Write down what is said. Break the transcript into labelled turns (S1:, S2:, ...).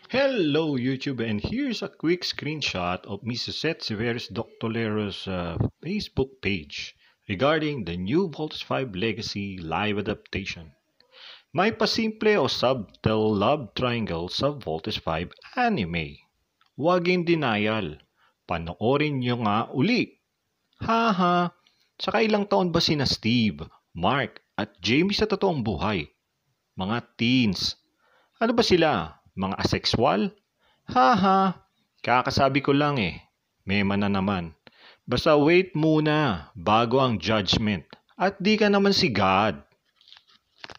S1: Hello YouTube, and here's a quick screenshot of Mrs. Seth Severus Doctolero's Facebook page regarding the new Voltes 5 Legacy live adaptation. May pasimple o subtle love triangle sa Voltes 5 anime. Huwag in denial. Panoorin nyo nga uli. Haha! Saka ilang taon ba sina Steve, Mark at Jamie sa totoong buhay? Mga teens. Ano ba sila? Mga asexual? Haha, kakasabi ko lang eh. Mema na naman. Basta wait muna bago ang judgment. At di ka naman si God.